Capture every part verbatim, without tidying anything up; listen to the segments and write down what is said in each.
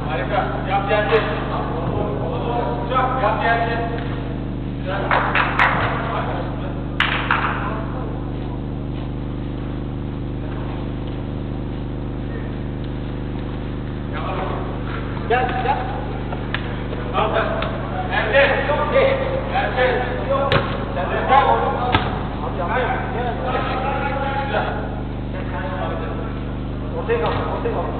Harika. Yap geldi. Hocam yap geldi. Güzel. Gel, gel. Kaldır. Nerede? Nerede? Nerede? Gel. Ortaya kalk, ortaya kalk.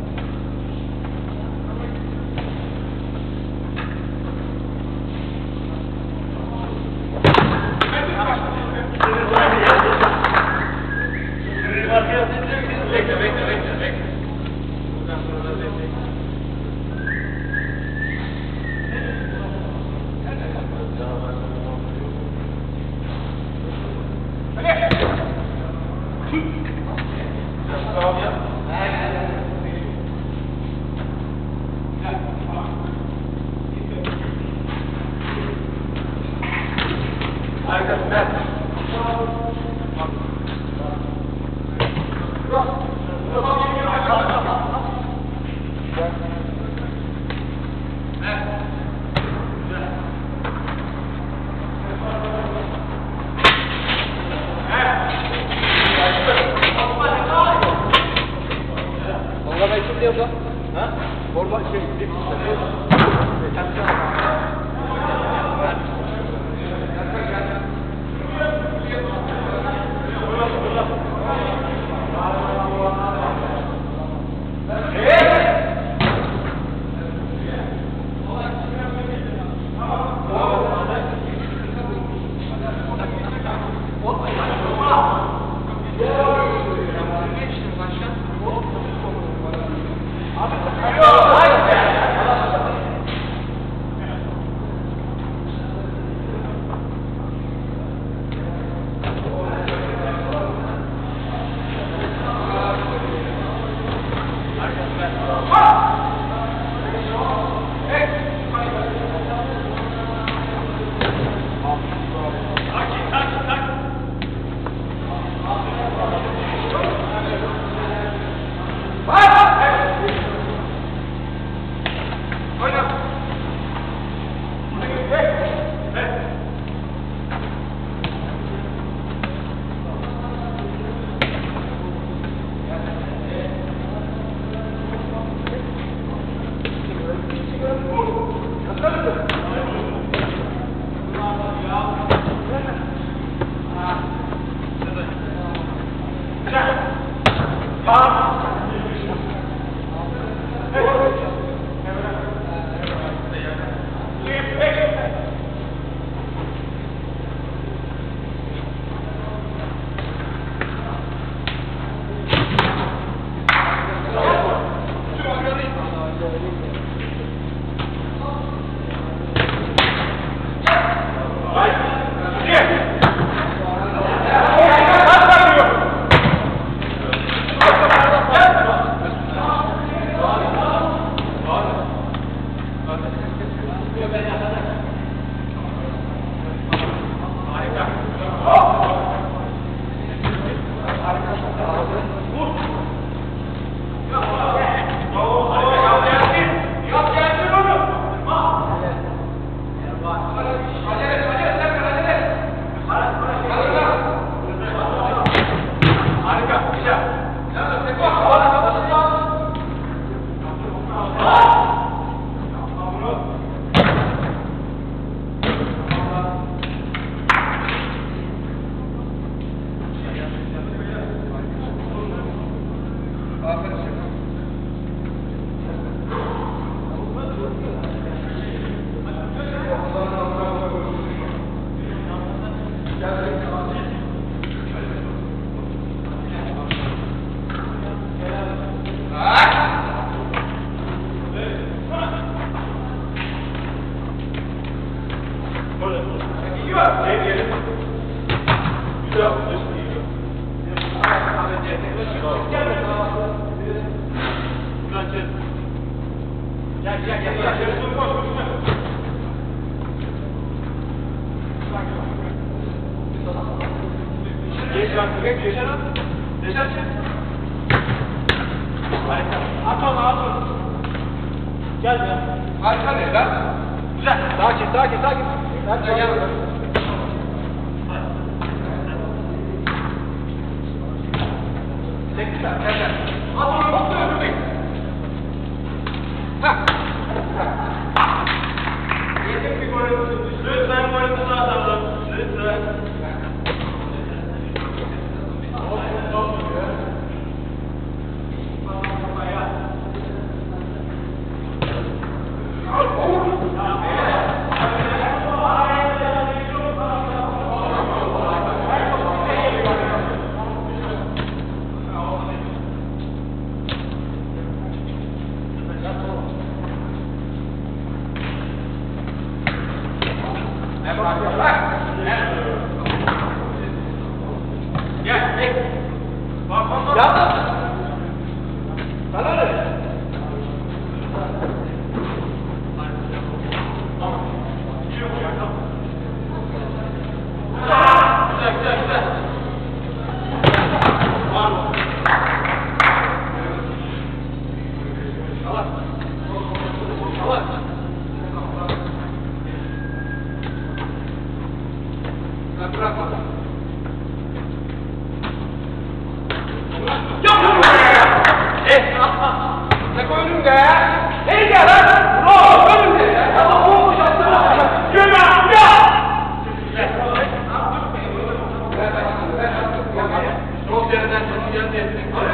Bekle, bekle, bekle, bekle. Buradan sonra da bekle. Tamam ya. Harikasın ben. Orada kim diyor bu? Ha? Orada şey, bir Gel gel gel gel. Koş koş koş. Geç lan, geç geçer lan. Geçer çek. Harika. At onu, at onu. Gel ya. Harika ne lan? Güzel. Sakin, sakin, sakin. Sakin. Gel, gel. Tekrar, gel, gel. At onu, bak da öldürmeyin. Hah. Yedik bir golümüzü. Lütfen golümüzü atalım. Lütfen. Gel, gel. Bak, bak, bak. Yalnız. Sana ne? Güzel, güzel, güzel. Var mı? Allah. Allah. Bırak, bırakma. Ne koydun be? Ne gel lan? Ne koydun be ya? Ama bu şansına. Yürü ya! Çok yerden çok yerden.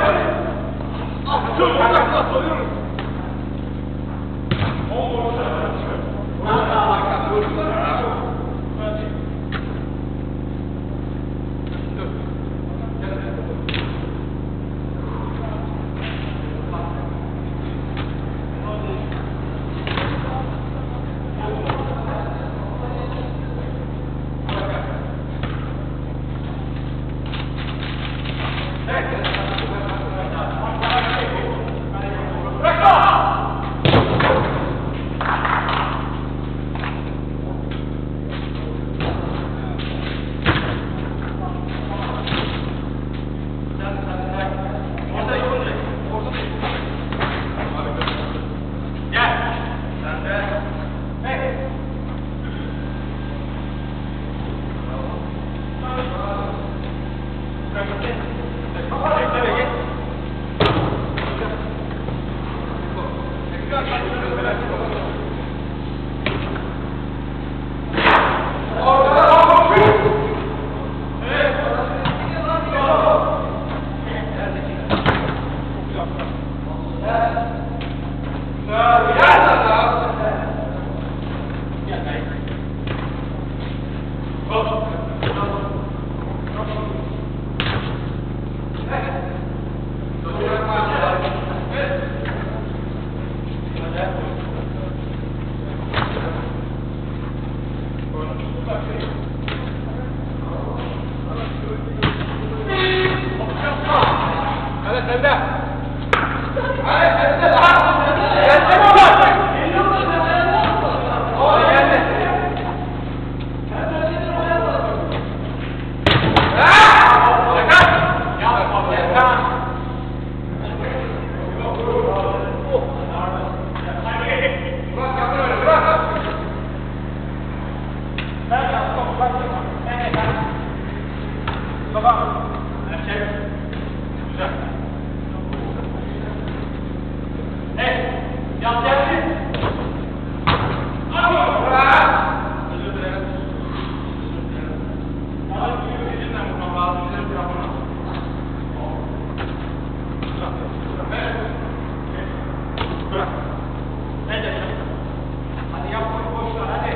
Dur, bak, soruyorum. Hadi sen de. Hadi sen de. Gelsene oğlum. Oğlum geldi. Haa! Yakan. Yakan. Bırak yapın öyle bırak. Ben yaptım. Ben yaptım. Baba. Her şey. Güzel. Hey. Yap gelsin. Özür dilerim. Elimden vurmam lazım. Elimden vurmam. Bırak. Ne de. Hadi yap bunu boş ver hadi.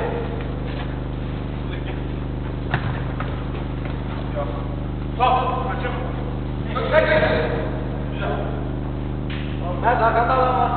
Stop. Kaçım. Güzel. Nerede arkada adam var?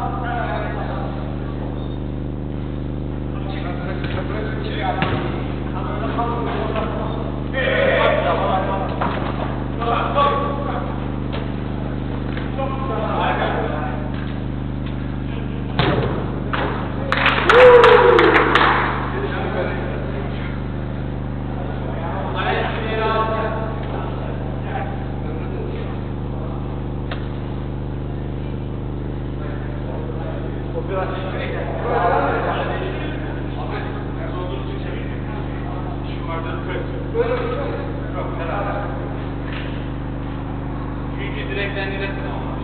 Biraz Çünkü direkten direkten olmuş.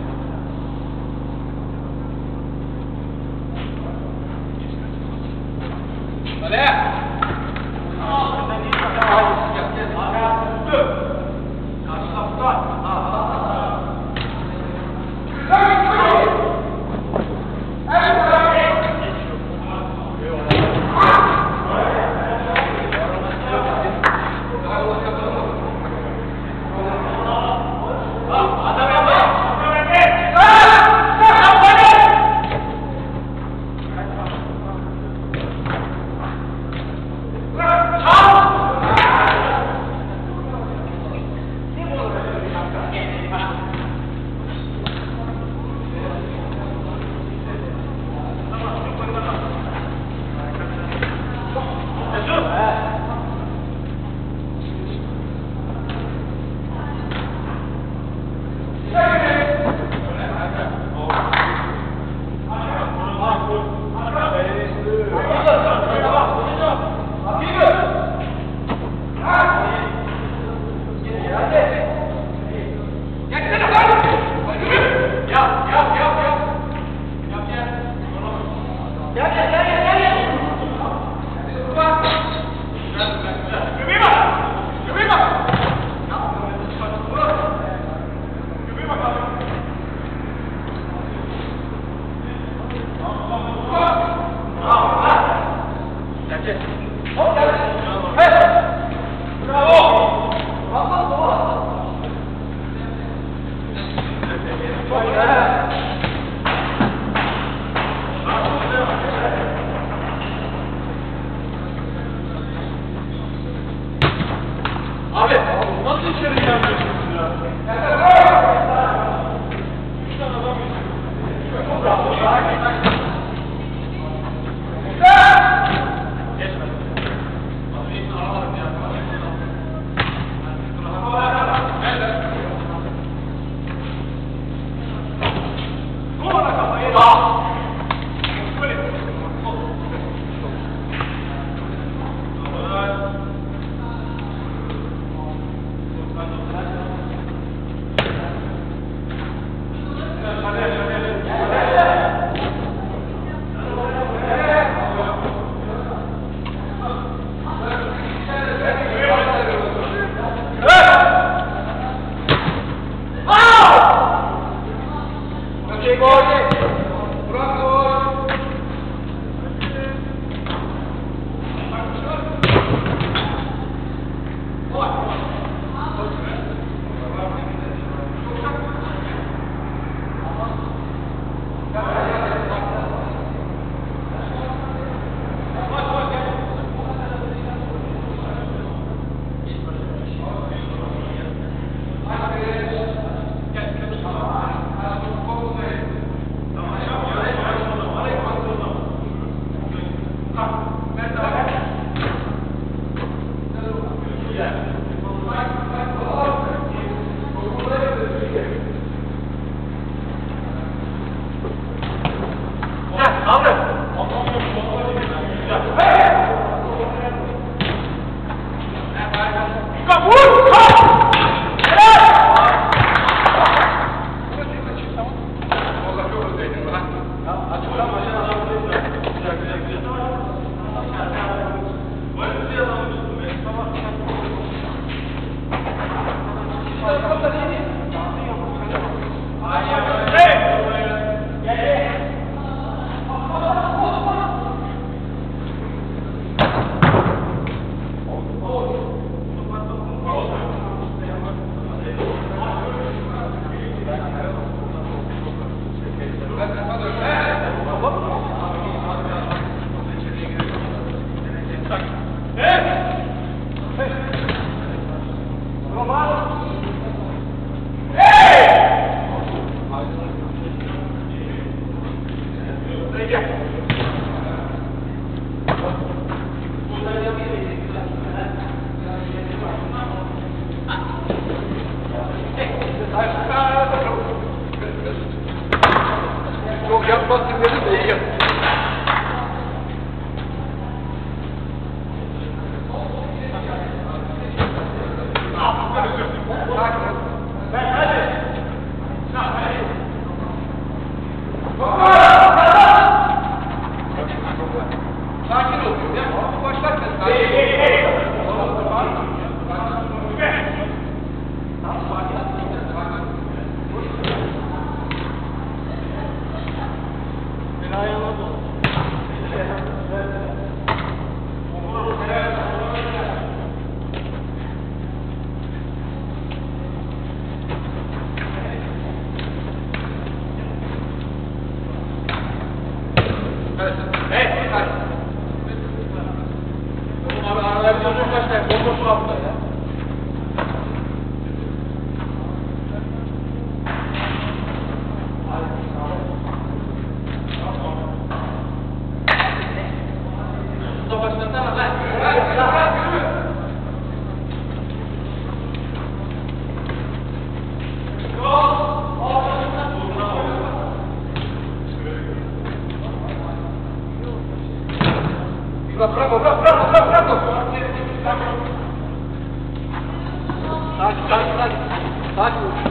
Hadi. Abi, nasıl içeri gelmiyorsunuz ya? Üç tane adam geçiyor. Çok rahat. Geçme. Abi iyisin aramadım ya. Nerede? Kovana kafayı. Daha. Böyle. Çok yapmasın dedim de iyi yaptın. Bravo, bravo, bravo, bravo, bravo! Sakin, sakin, sakin. Sakin ol.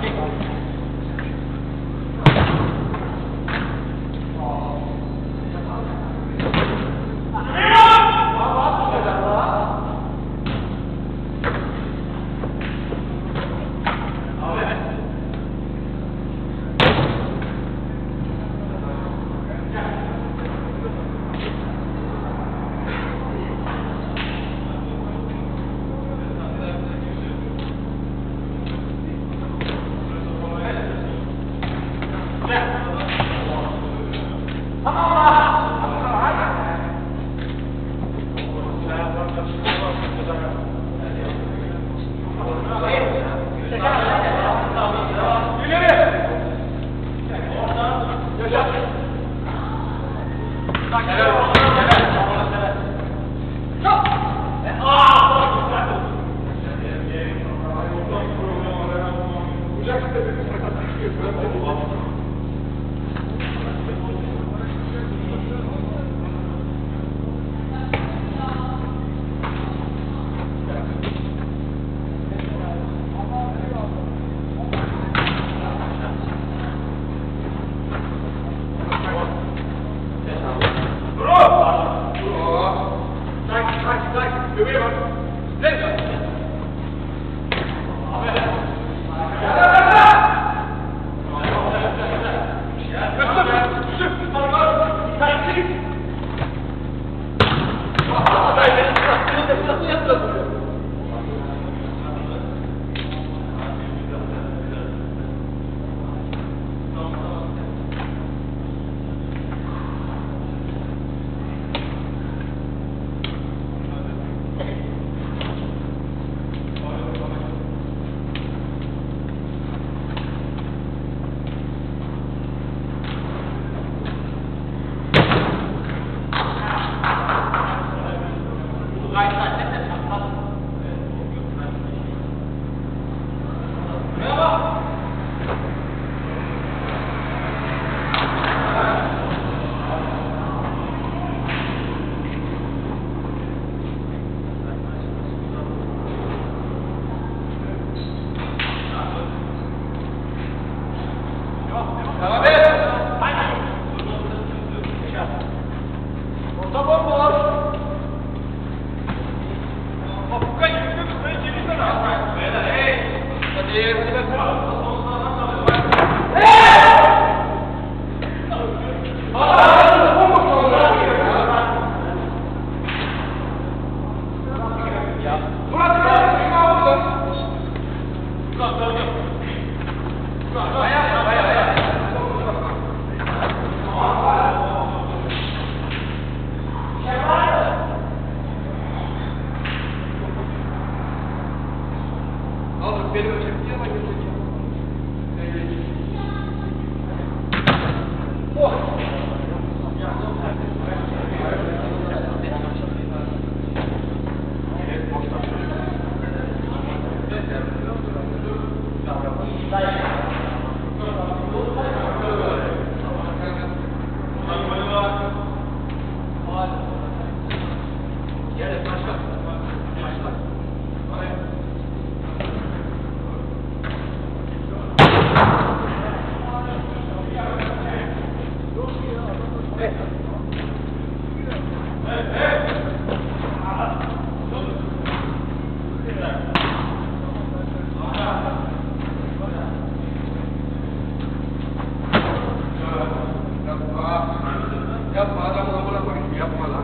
Yapma adamın amına koyayım. Yapma lan.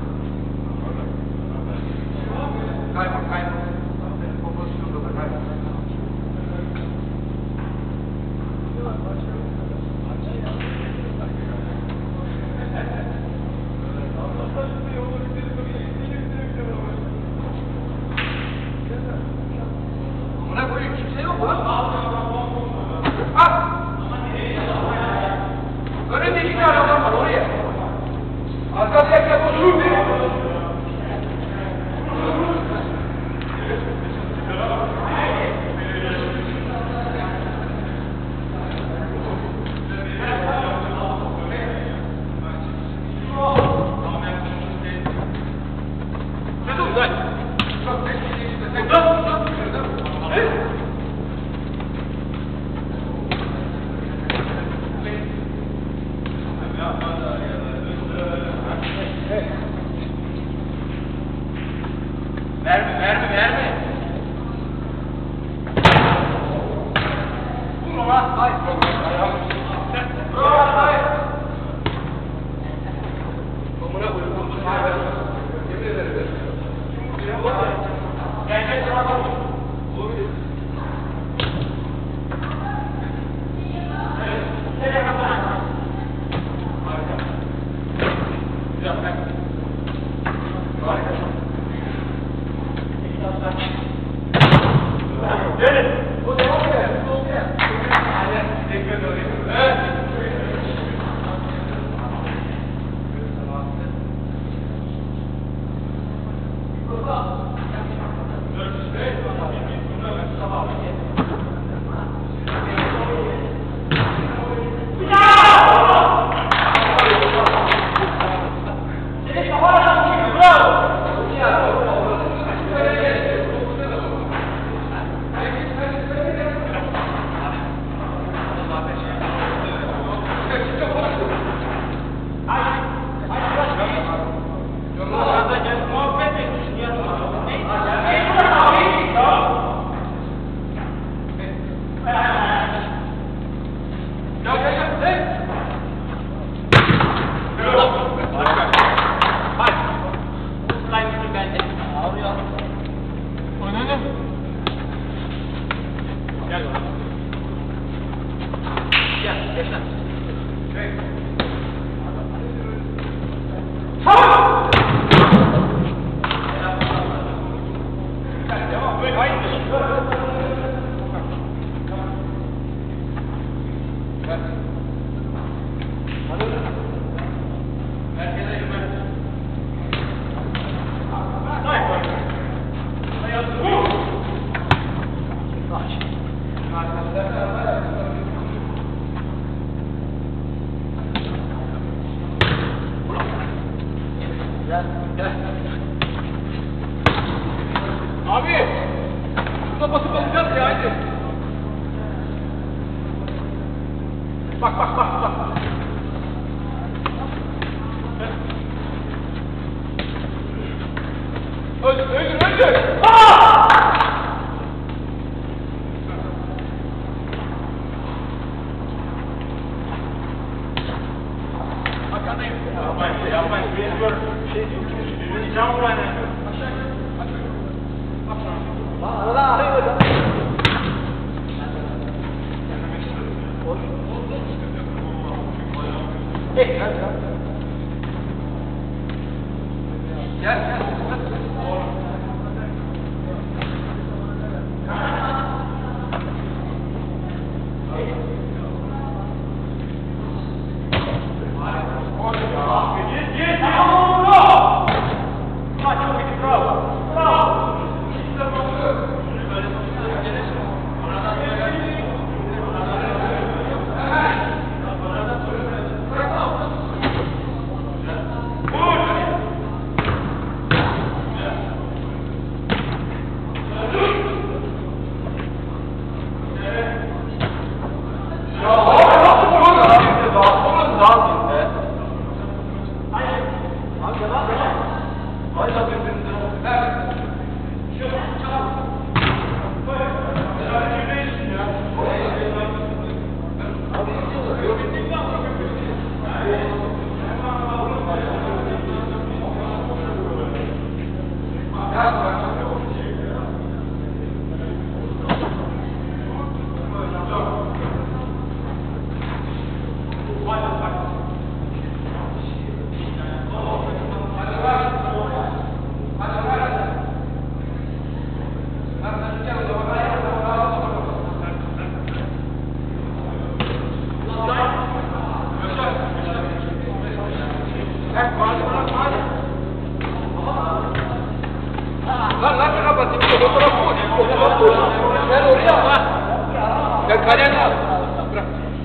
Kaybol kaybol. O pozisyonda da kaybol. Amına koyayım kimse yok lan. At. Önünde iki tane adam var oraya. Arkadaki boşluğu bir. Verme, verme, verme. Vurma lan. Hayır. Bravo. Hayır. Amına koyayım. Vurma. Hayır. Yemin ederim. Gel, gel, sana bak. Olabilir. Nereye kapat? Harika. Güzel, bak. Harika. Gelin. O devam eder. O eder. Hadi, tekrar oraya. Evet. Gel bana. Gel, geç lan. Hey. Tamam. Gel, devam. Böyle haydi. Gel. Hadi. Merkeze yürü. Haydi. Haydi. Vur. Aç. Abi, şurada basıp alacağız ya hadi. Bak bak bak bak. Öldür öldür öldür. Aa! Arkadayım. Yapmayın, yapmayın. Beni gör. Şey diyor ki, beni can vuran yani. Aşağı gel. Bak sana. Lan arada arayı hocam. Hey, gel gel. Gel gel. Lan nasıl kapatayım? Fotoğraf koy. Fotoğraf koy. Gel oraya. Gel kaleni al. Bırak.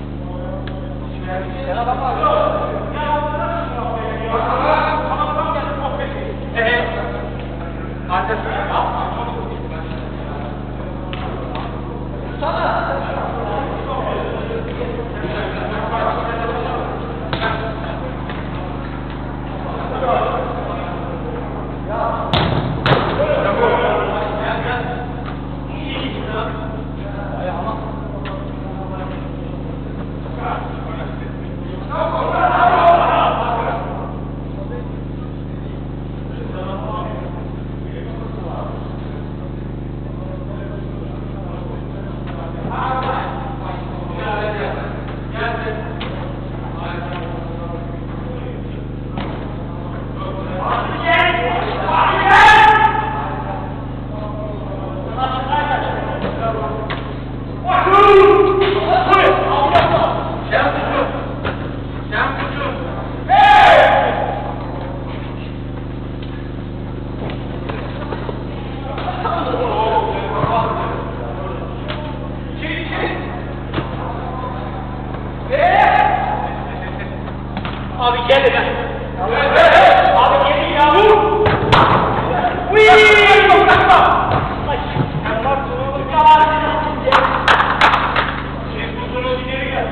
Abi gelin lan. Abi gelin ya. Uyyy. Ay. Allah bunu kalan. Şimdi bunu geri gel.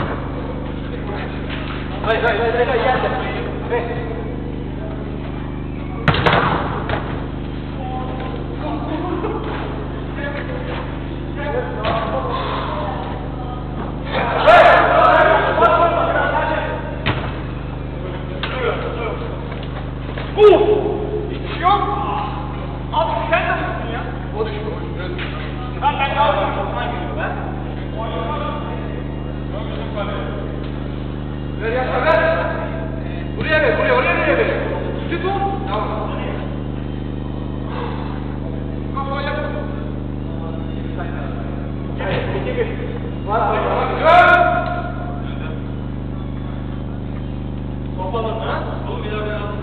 Hayır hayır hayır hayır gel de. Ver yaşa ver. Buraya ver, buraya, oraya nereye ver? Tut o. Tamam. Kafaya yap. İki bir. Var abi. Gör. Toplamadın ha? Oğlum bir daha ben aldım.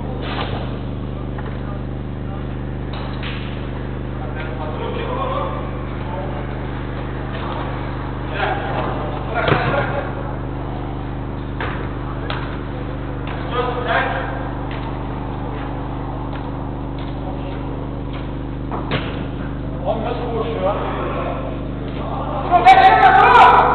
Abi nasıl koşuyor? Dur bekleme dur.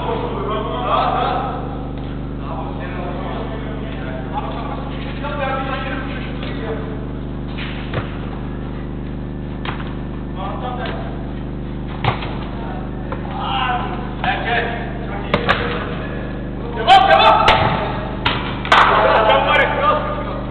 Devam devam. Can var ya kral.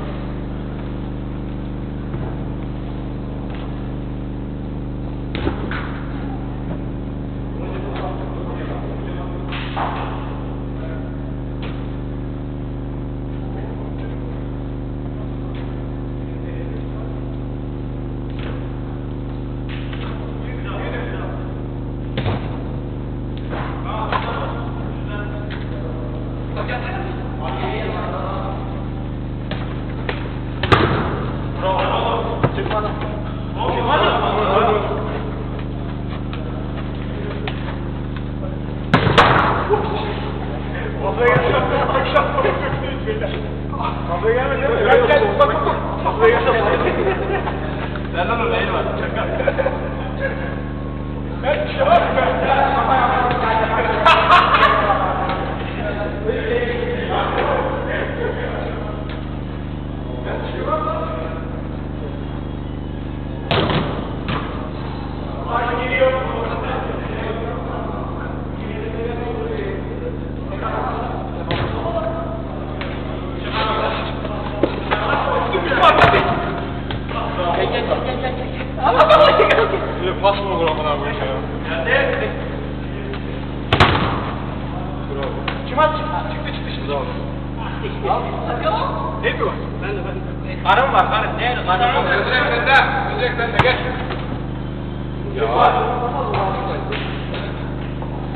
Senden o neyin var? Çakal. Ben bir şey var mı? Pas mı olur amına koyayım ya? Kim at? Çıktı çıktı şimdi. Al. Ne mi var? Ben de ben. Karım var karım. Ne? Karım var. Özrek bende. Özrek bende gel.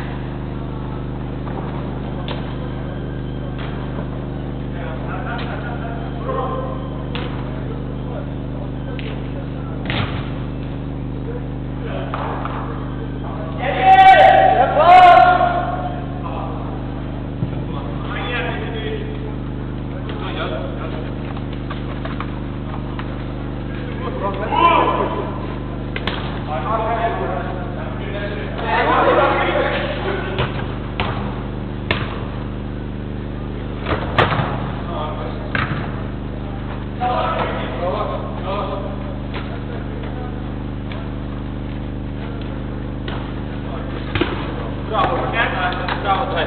Ya. Bravo, bravo, dai.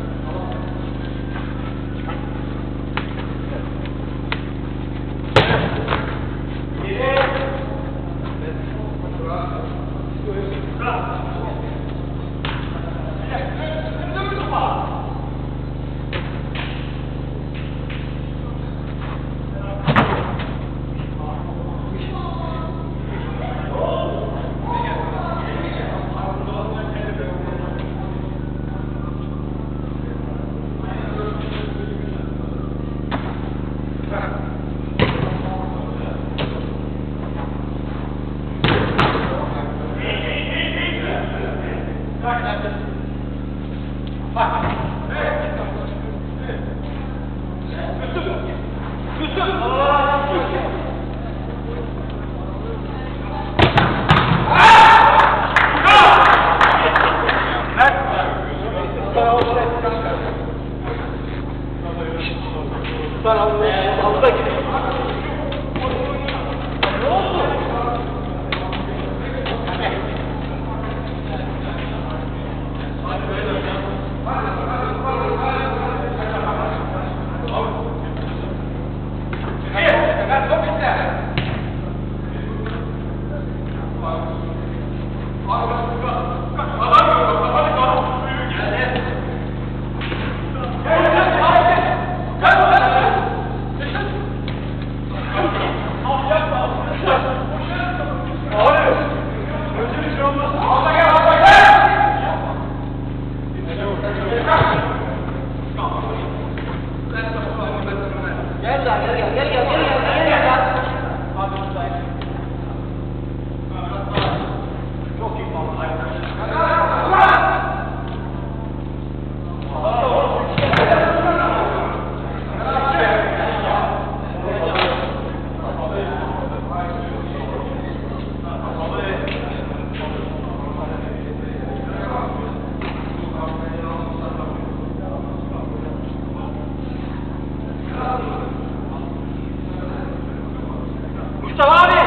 Mustafa abi!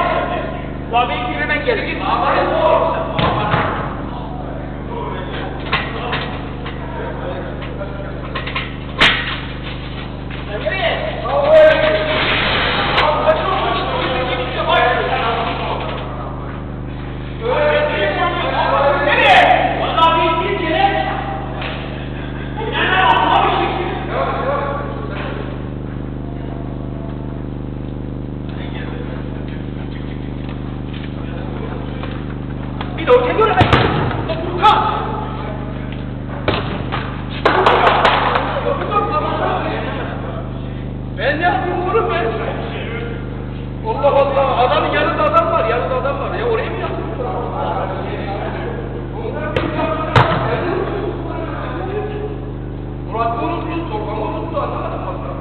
Bu abi ilk hemen gelir. Git. Ben ne yapayım oğlum ben? Allah Allah, adamın yanında adam var, yanında adam var. Ya oraya mı yaptın? Murat unuttu, Tolga'mı unuttu, anlamadım valla.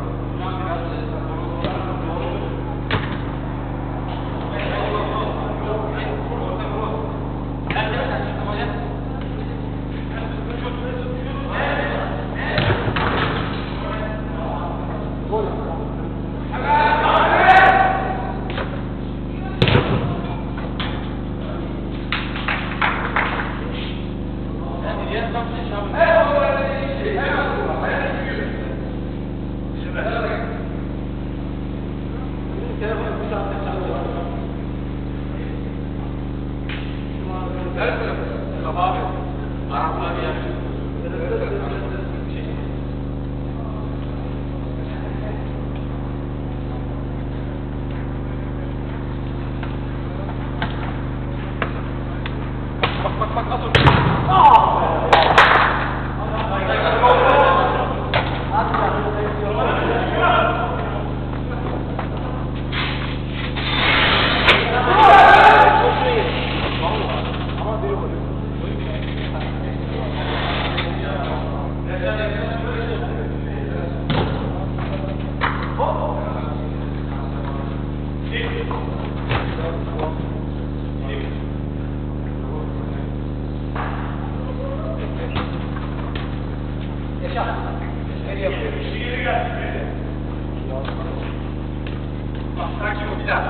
Sakin ol bir daha.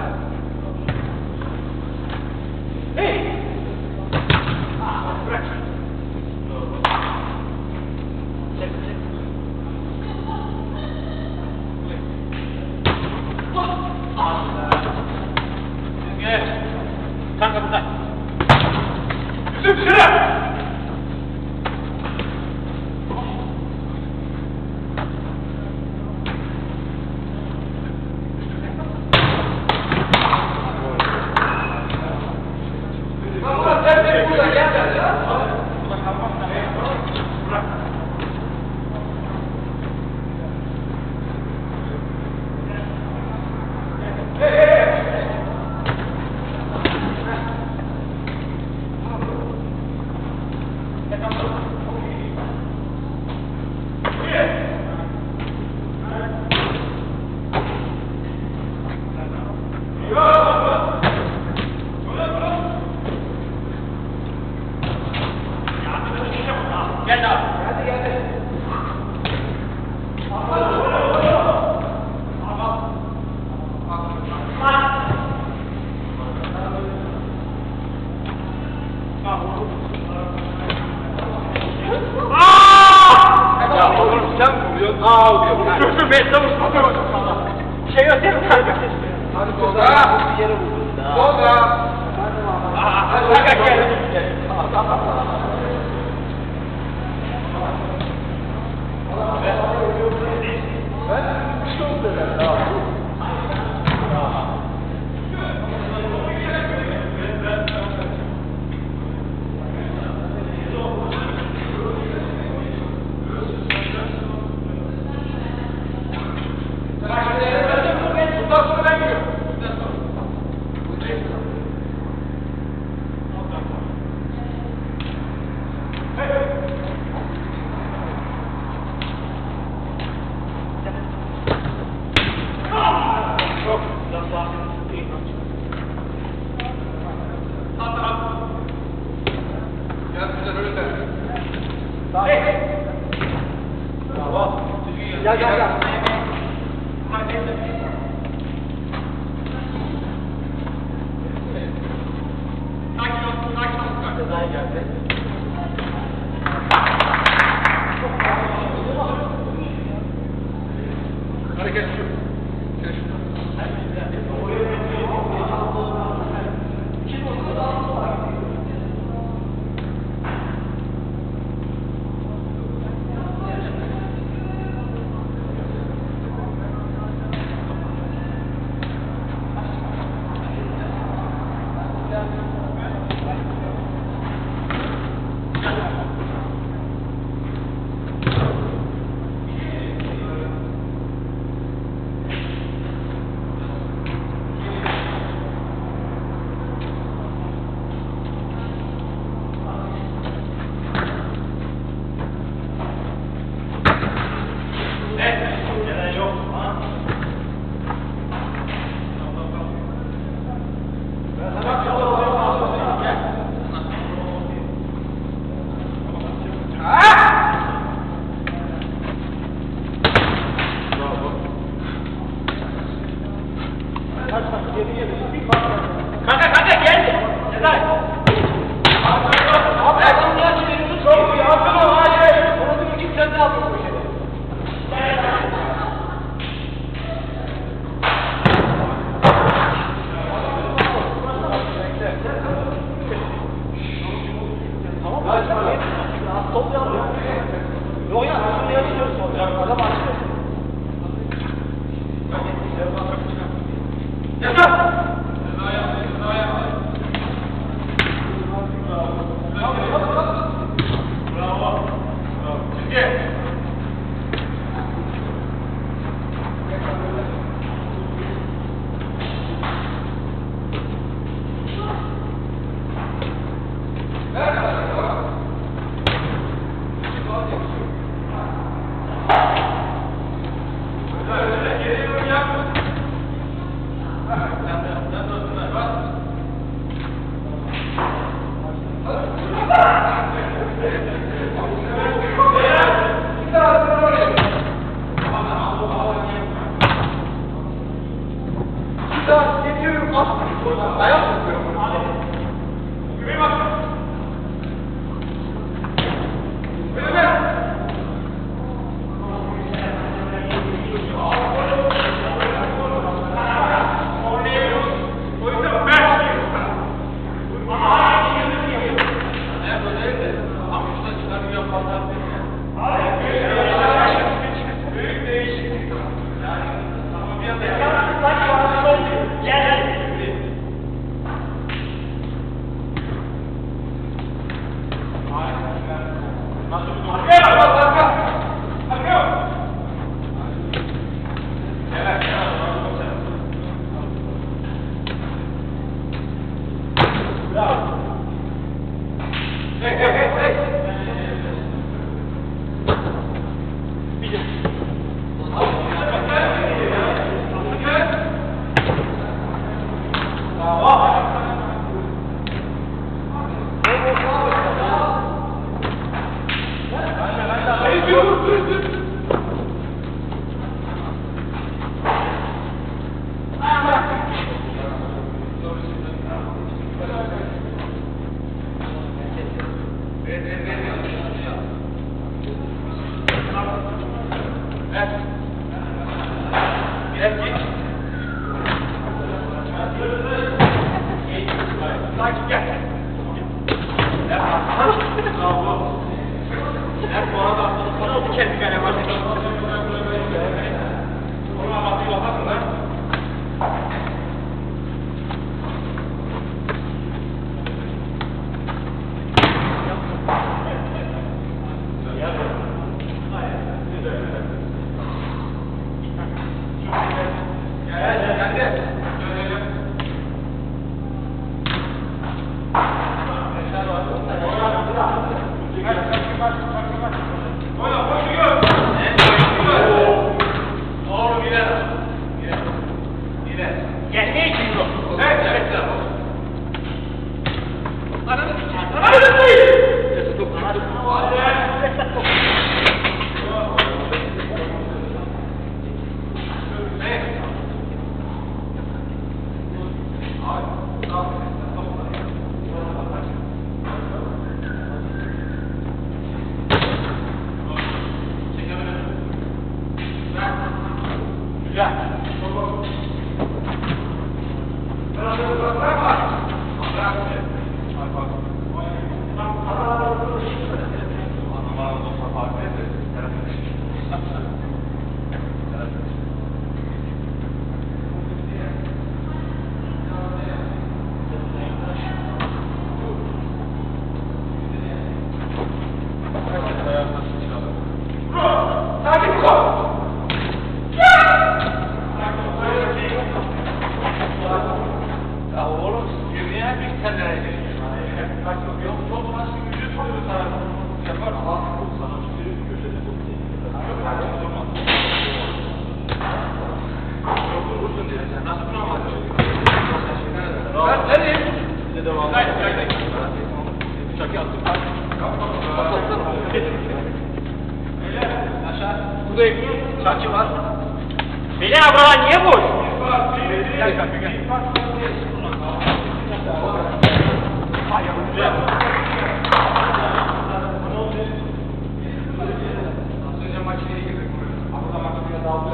Hey! Bırak. Çek, çek. Gel. Kanka buradan. Yusuf dışarı! Gel abi. Hadi gel. Ya oğlum sen vuruyorsun. Aa vuruyor. Dur dur ben sana vuruyorum. Şey öteyim kanka. Hadi Tolga. Bir yere vurdun da. Tolga. Hadi kanka gel. Bundan sonra ben gidiyorum. Gel gel gel. Sakin ol, sakin ol. Cezaya geldi. Hareket şu. Kanka kanka gel. Cezay. Abi adam niye çeviriyorsun? Çok iyi. Hazır ol. Hayır. Onu bir git sen ne yapıyorsun bu şeyde? Tamam mı? Toplayalım. Yok ya. Şunu yaşıyoruz. Adam açıyor. Yaşar! Ayak. Güveye bak. Çarşı var. Beyler buralar niye boş? Gel kanka gel. Önce makineye girdik. Burada makineye daldı.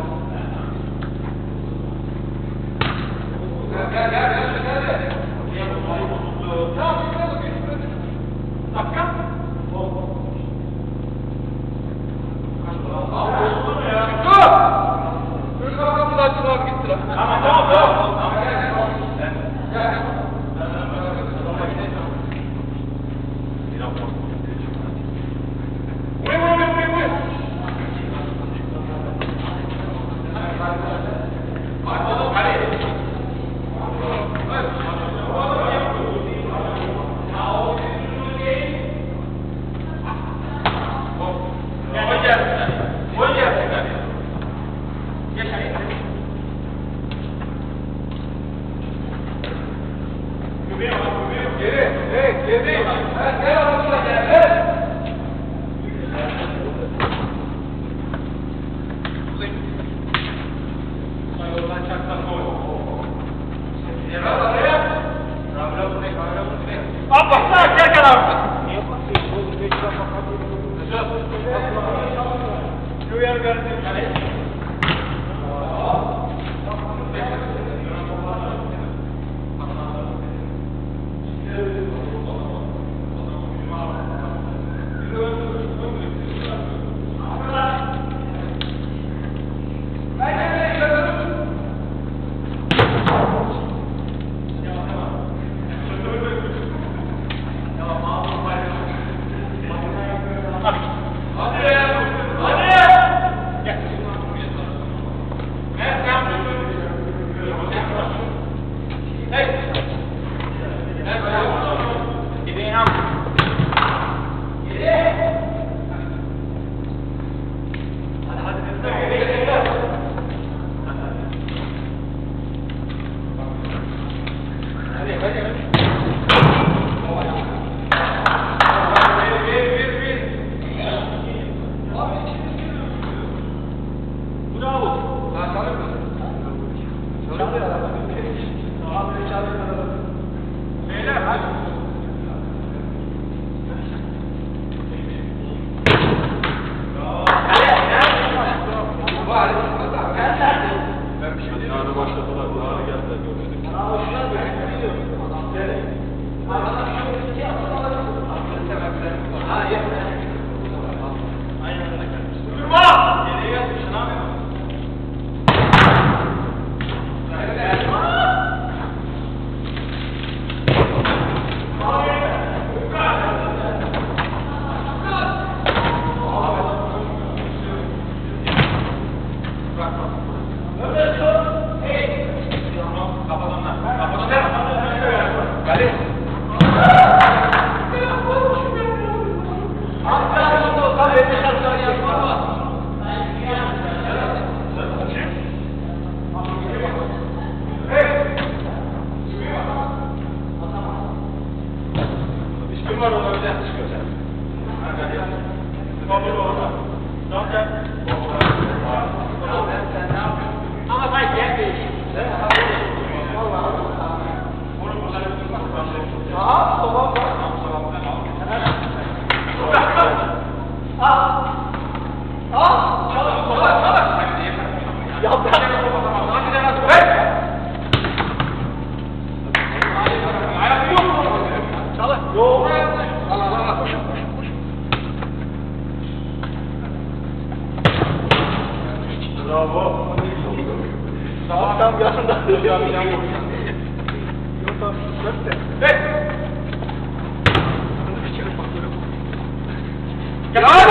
Gel gel gel gel gel. Niye bozuldu? Tamam şuraya bakayım. Dakika. Tamam tamam tamam. Buraya buraya buraya buraya. Gel abi. Niye bakıyorsun oğlum? Beş dakika bakıyorsun. Şu yer verdim. Bravo. Tam tam yanında. Yok abi yan vur. Yok abi dört de. Hey! Ya!